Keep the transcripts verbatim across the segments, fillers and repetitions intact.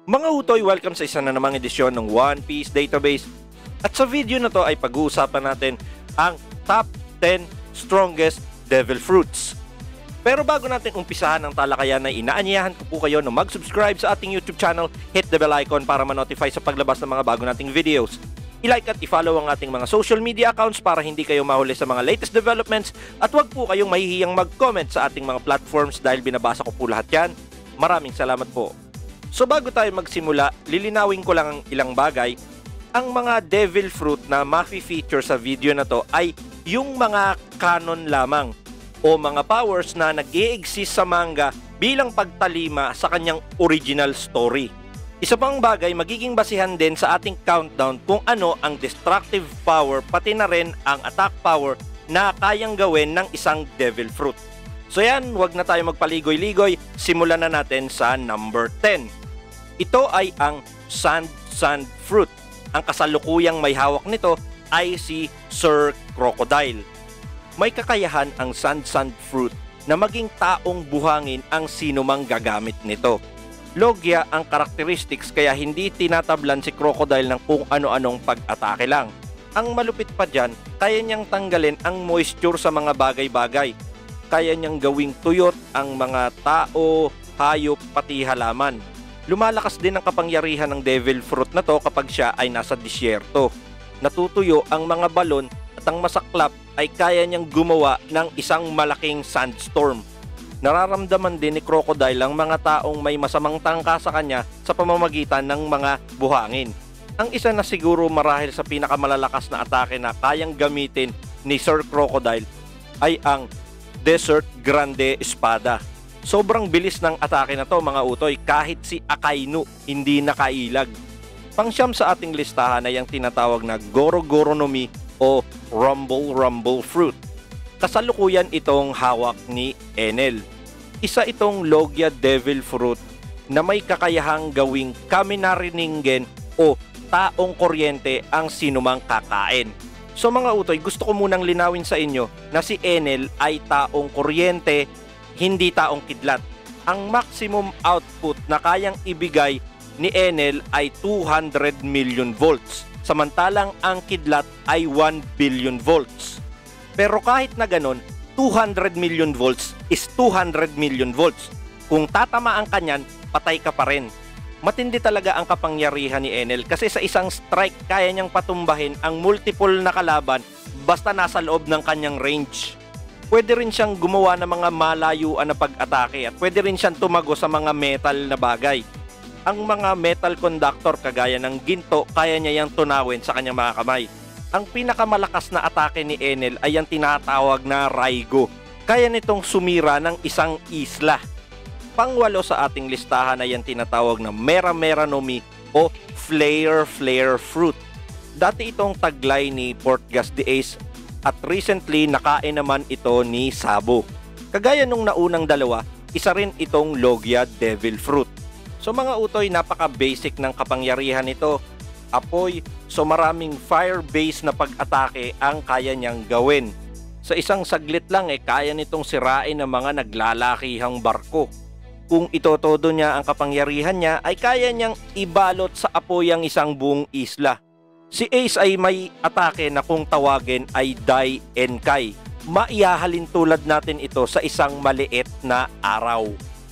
Mga utoy, welcome sa isa na namang edisyon ng One Piece Database. At sa video na to ay pag-uusapan natin ang top ten strongest devil fruits. Pero bago natin umpisahan ang talakayan ay inaanyayahan ko po kayo na mag-subscribe sa ating YouTube channel, hit the bell icon para ma-notify sa paglabas ng mga bago nating videos. I-like at i-follow ang ating mga social media accounts para hindi kayo mahuli sa mga latest developments at wag po kayong mahihiyang mag-comment sa ating mga platforms dahil binabasa ko po lahat yan. Maraming salamat po. So bago tayo magsimula, lilinawin ko lang ang ilang bagay. Ang mga devil fruit na ma-feature sa video na to ay yung mga canon lamang o mga powers na nag-i-exist sa manga bilang pagtalima sa kanyang original story. Isa pang bagay, magiging basihan din sa ating countdown kung ano ang destructive power pati na rin ang attack power na kayang gawin ng isang devil fruit. So yan, wag na tayo magpaligoy-ligoy, simulan na natin sa number ten. Ito ay ang Sand Sand Fruit. Ang kasalukuyang may hawak nito ay si Sir Crocodile. May kakayahan ang Sand Sand Fruit na maging taong buhangin ang sinumang gagamit nito. Logia ang characteristics kaya hindi tinatablan si Crocodile ng kung ano-anong pag-atake lang. Ang malupit pa dyan, kaya niyang tanggalin ang moisture sa mga bagay-bagay. Kaya niyang gawing tuyot ang mga tao, hayop, pati halaman. Lumalakas din ang kapangyarihan ng devil fruit na to kapag siya ay nasa disyerto. Natutuyo ang mga balon at ang masaklap ay kaya niyang gumawa ng isang malaking sandstorm. Nararamdaman din ni Crocodile ang mga taong may masamang tangka sa kanya sa pamamagitan ng mga buhangin. Ang isa na siguro marahil sa pinakamalalakas na atake na kayang gamitin ni Sir Crocodile ay ang Desert Grande Espada. Sobrang bilis ng atake na to mga utoy, kahit si Akainu hindi nakailag. Pangsyam sa ating listahan ay ang tinatawag na Goro Goro no Mi o Rumble Rumble Fruit. Kasalukuyan itong hawak ni Enel. Isa itong Logia Devil Fruit na may kakayahang gawing Kaminari Ningen o taong kuryente ang sinumang kakain. So mga utoy, gusto ko munang linawin sa inyo na si Enel ay taong kuryente, hindi taong kidlat. Ang maximum output na kayang ibigay ni Enel ay two hundred million volts, samantalang ang kidlat ay one billion volts. Pero kahit na ganon, two hundred million volts is two hundred million volts. Kung tatamaan ka niyan, patay ka pa rin. Matindi talaga ang kapangyarihan ni Enel kasi sa isang strike kaya niyang patumbahin ang multiple na kalaban basta nasa loob ng kanyang range. Pwede rin siyang gumawa ng mga malayuan na pag-atake at pwede rin siyang tumago sa mga metal na bagay. Ang mga metal conductor kagaya ng ginto, kaya niya yang tunawin sa kanyang mga kamay. Ang pinakamalakas na atake ni Enel ay ang tinatawag na Raigo. Kaya nitong sumira ng isang isla. Pangwalo sa ating listahan ay ang tinatawag na Mera Mera no Mi o Flare Flare Fruit. Dati itong taglay ni Portgas the Ace at recently nakain naman ito ni Sabo. Kagaya nung naunang dalawa, isa rin itong Logia Devil Fruit. So mga utoy, napaka-basic ng kapangyarihan nito. Apoy, so maraming fire-based na pag-atake ang kaya niyang gawin. Sa isang saglit lang eh, kaya nitong sirain ang mga naglalakihang barko. Kung itotodo niya ang kapangyarihan niya, ay kaya niyang ibalot sa apoy ang isang buong isla. Si Ace ay may atake na kung tawagin ay Dai Enkai. Maihahalin tulad natin ito sa isang maliit na araw.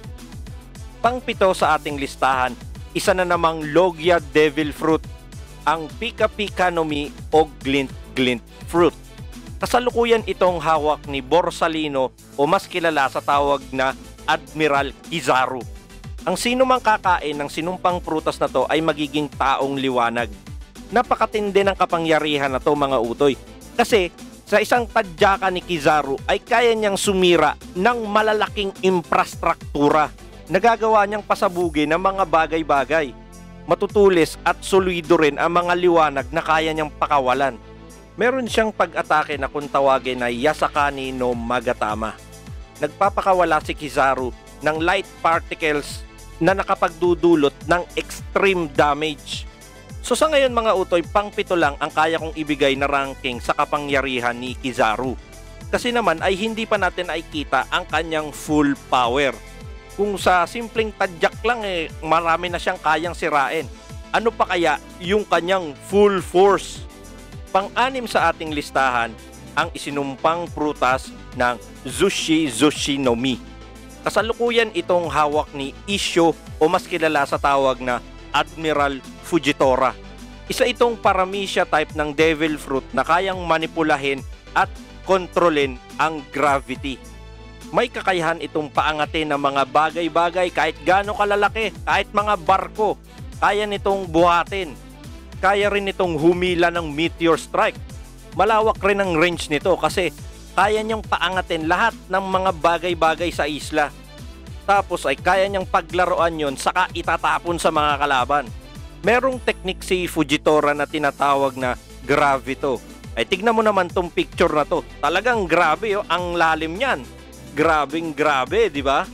Pangpito sa ating listahan, isa na namang Logia Devil Fruit, ang Pika Pika no Mi o Glint Glint Fruit. Kasalukuyan itong hawak ni Borsalino o mas kilala sa tawag na Admiral Kizaru. Ang sino mang kakain ng sinumpang prutas na to ay magiging taong liwanag. Napakatindi ng kapangyarihan na to mga utoy. Kasi sa isang tadyaka ni Kizaru ay kaya niyang sumira ng malalaking infrastruktura. Nagagawa niyang pasabugin ng mga bagay-bagay. Matutulis at solido rin ang mga liwanag na kaya niyang pakawalan. Meron siyang pag-atake na kung tawagin na Yasakani no Magatama. Nagpapakawala si Kizaru ng light particles na nakapagdudulot ng extreme damage. So sa ngayon mga utoy, pangpito lang ang kaya kong ibigay na ranking sa kapangyarihan ni Kizaru. Kasi naman ay hindi pa natin nakikita ang kanyang full power. Kung sa simpleng tadyak lang eh, marami na siyang kayang sirain. Ano pa kaya yung kanyang full force? Pang-anim sa ating listahan, ang isinumpang prutas ng Zushi Zushi no Mi. Kasalukuyan itong hawak ni Issho o mas kilala sa tawag na Admiral Fujitora. Isa itong paramecia type ng devil fruit na kayang manipulahin at kontrolin ang gravity. May kakayahan itong paangatin ng mga bagay-bagay kahit gaano kalalaki, kahit mga barko. Kaya nitong buhatin. Kaya rin itong humila ng meteor strike. Malawak rin ang range nito kasi kaya niyang paangatin lahat ng mga bagay-bagay sa isla. Tapos ay kaya niyang paglaruan yon saka itatapon sa mga kalaban. Merong teknik si Fujitora na tinatawag na gravito. Ay tignan mo naman tong picture na to. Talagang grabe oh, ang lalim niyan. Grabing grabe, di ba?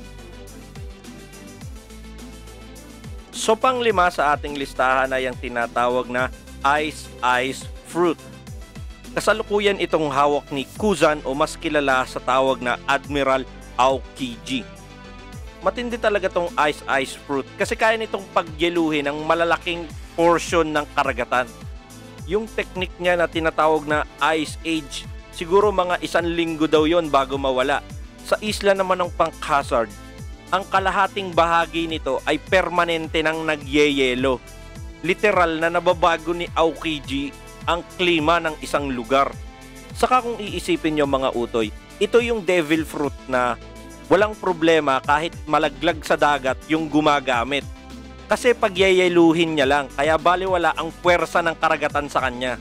So panglima sa ating listahan ay ang tinatawag na Ice Ice Fruit. Kasalukuyan itong hawak ni Kuzan o mas kilala sa tawag na Admiral Aokiji. Matindi talaga tong Ice Ice Fruit kasi kaya nitong pagyeluhin ng malalaking portion ng karagatan. Yung teknik niya na tinatawag na Ice Age, siguro mga isang linggo daw yon bago mawala. Sa isla naman ng Punk-Hazard, ang kalahating bahagi nito ay permanente nang nagyeyelo. Literal na nababago ni Aokiji ang klima ng isang lugar. Saka kung iisipin nyo mga utoy, ito yung devil fruit na walang problema kahit malaglag sa dagat yung gumagamit. Kasi pagyeyeluhin niya lang, kaya baliwala ang puwersa ng karagatan sa kanya.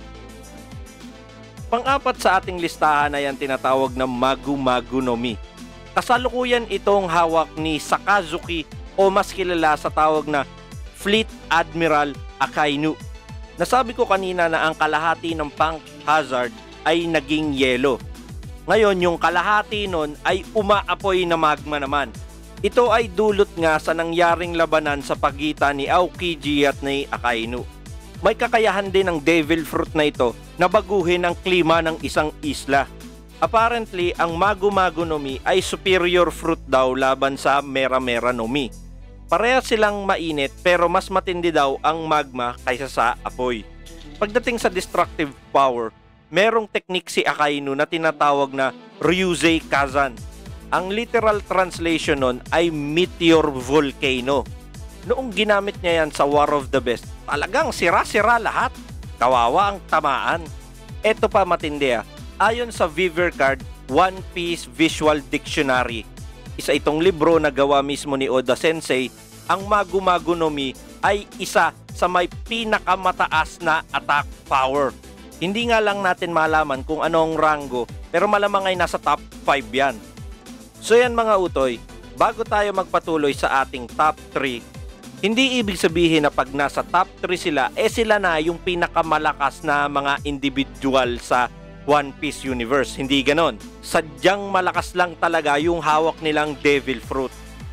Pang-apat sa ating listahan ay ang tinatawag na Magu Magu no Mi. Kasalukuyan itong hawak ni Sakazuki o mas kilala sa tawag na Fleet Admiral Akainu. Nasabi ko kanina na ang kalahati ng Punk-Hazard ay naging yelo. Ngayon yung kalahati nun ay umaapoy na magma naman. Ito ay dulot nga sa nangyaring labanan sa pagitan ni Aokiji at ni Akainu. May kakayahan din ng devil fruit na ito na baguhin ang klima ng isang isla. Apparently, ang Magu Magu no Mi ay superior fruit daw laban sa Mera Mera no Mi. Pareha silang mainit pero mas matindi daw ang magma kaysa sa apoy. Pagdating sa destructive power, merong teknik si Akainu na tinatawag na Ryuzei Kazan. Ang literal translation nun ay meteor volcano. Noong ginamit niya yan sa War of the Best, talagang sira-sira lahat. Kawawa ang tamaan. Eto pa matindi ah. Ayon sa Viver Card One Piece Visual Dictionary, isa itong libro na gawa mismo ni Oda Sensei, ang Magu Magu no Mi ay isa sa may pinakamataas na attack power. Hindi nga lang natin malaman kung anong rango, pero malamang ay nasa top five yan. So yan mga utoy, bago tayo magpatuloy sa ating top three, hindi ibig sabihin na pag nasa top three sila, eh sila na yung pinakamalakas na mga individual sa One Piece Universe. Hindi ganon. Sadyang malakas lang talaga yung hawak nilang devil fruit.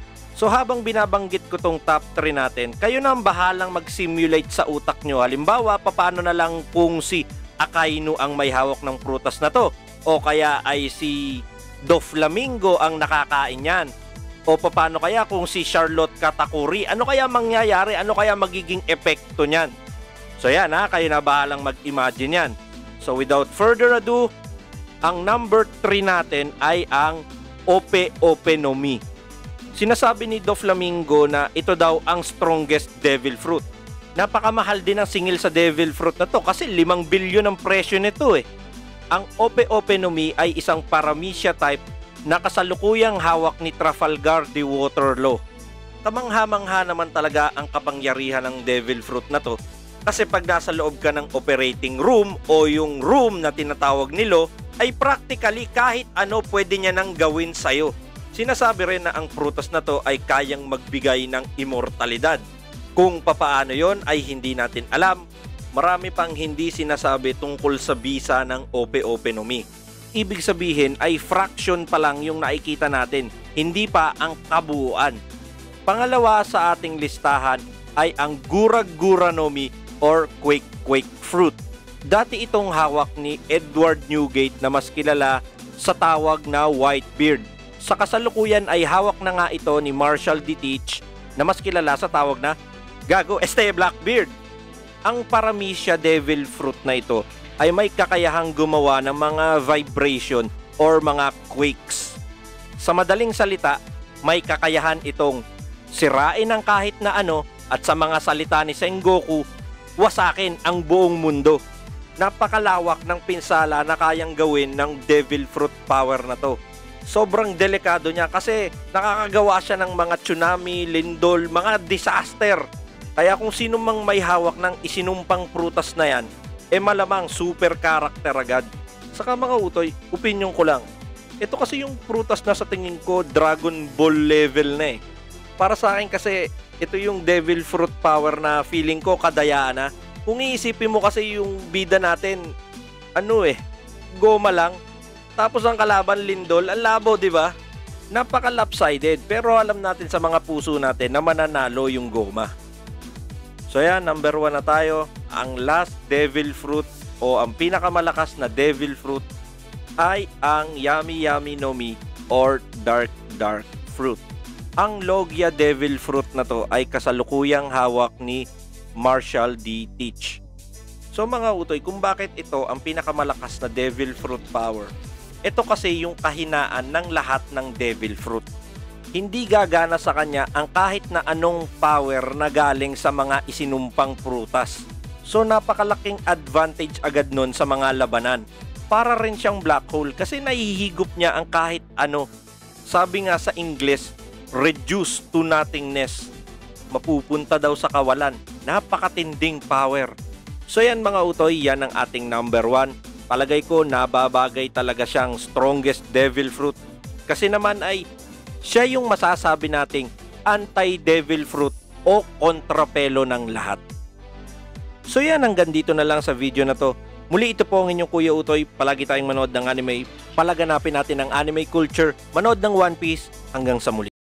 So habang binabanggit ko tong top three natin, kayo na ang bahalang mag-simulate sa utak nyo. Halimbawa, paano na lang kung si Akainu ang may hawak ng prutas na to? O kaya ay si Doflamingo ang nakakain yan? O paano kaya kung si Charlotte Katakuri? Ano kaya mangyayari? Ano kaya magiging epekto niyan? So yan ha, kayo na bahalang mag-imagine yan. So without further ado, ang number three natin ay ang Ope Ope no Mi. Sinasabi ni Doflamingo na ito daw ang strongest devil fruit. Napakamahal din ang singil sa devil fruit na to kasi limang bilyon ang presyo nito eh. Ang Ope Ope no Mi ay isang paramecia type na kasalukuyang hawak ni Trafalgar de Waterloo. Kamangha-mangha naman talaga ang kapangyarihan ng devil fruit na to. Kasi pag nasa loob ka ng operating room o yung room na tinatawag nilo, ay practically kahit ano pwede niya nang gawin sa'yo. Sinasabi rin na ang prutas na to ay kayang magbigay ng immortalidad. Kung papaano yon ay hindi natin alam. Marami pang hindi sinasabi tungkol sa bisa ng Ope Ope no Mi. Ibig sabihin ay fraction pa lang yung nakikita natin, hindi pa ang kabuuan. Pangalawa sa ating listahan ay ang Gura Gura no Mi or Quake Quake Fruit. Dati itong hawak ni Edward Newgate na mas kilala sa tawag na Whitebeard. Sa kasalukuyan ay hawak na nga ito ni Marshall D. Teach na mas kilala sa tawag na Gago Este Blackbeard. Ang Paramecia Devil Fruit na ito ay may kakayahang gumawa ng mga vibration or mga quakes. Sa madaling salita, may kakayahan itong sirain ang kahit na ano at sa mga salita ni Sengoku, wasakin ang buong mundo. Napakalawak ng pinsala na kayang gawin ng Devil Fruit power na to. Sobrang delikado niya kasi nakakagawa siya ng mga tsunami, lindol, mga disaster. Kaya kung sino mang may hawak ng isinumpang prutas na yan, eh malamang super character agad. Saka mga utoy, opinion ko lang. Ito kasi yung prutas na sa tingin ko Dragon Ball level na eh. Para sa akin kasi ito yung Devil Fruit power na feeling ko kadayaan na. Kung iisipin mo kasi yung bida natin, ano eh, goma lang. Tapos ang kalaban lindol, ang labo, di ba? Napaka-lopsided, pero alam natin sa mga puso natin na mananalo yung goma. So yan, number one na tayo. Ang last Devil Fruit o ang pinakamalakas na Devil Fruit ay ang Yummy Yummy no Mi or Dark Dark Fruit. Ang Logia Devil Fruit na to ay kasalukuyang hawak ni Marshall D. Teach. So mga utoy, kung bakit ito ang pinakamalakas na Devil Fruit power, ito kasi yung kahinaan ng lahat ng Devil Fruit. Hindi gagana sa kanya ang kahit na anong power na galing sa mga isinumpang prutas. So napakalaking advantage agad nun sa mga labanan. Para rin siyang black hole kasi nahihigop niya ang kahit ano. Sabi nga sa English, reduce to nothingness. Mapupunta daw sa kawalan. Napakatinding power. So yan mga utoy, yan ang ating number one. Palagay ko nababagay talaga siyang strongest Devil Fruit. Kasi naman ay siya yung masasabi nating anti-Devil Fruit o kontrapelo ng lahat. So yan, hanggang dito na lang sa video na to. Muli, ito po ang inyong Kuya Utoy. Palagi tayong manood ng anime. Palaganapin natin ang anime culture. Manood ng One Piece. Hanggang sa muli.